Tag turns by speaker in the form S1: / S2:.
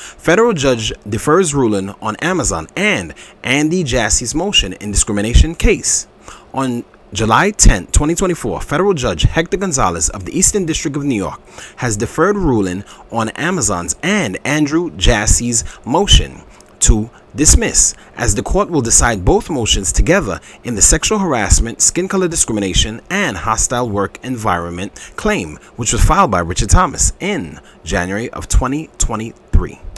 S1: Federal judge defers ruling on Amazon and Andy Jassy's motion in discrimination case. On July 10, 2024, federal judge Hector Gonzalez of the Eastern District of New York has deferred ruling on Amazon's and Andrew Jassy's motion to dismiss, as the court will decide both motions together in the sexual harassment, skin color discrimination, and hostile work environment claim, which was filed by Richard Thomas in January of 2023.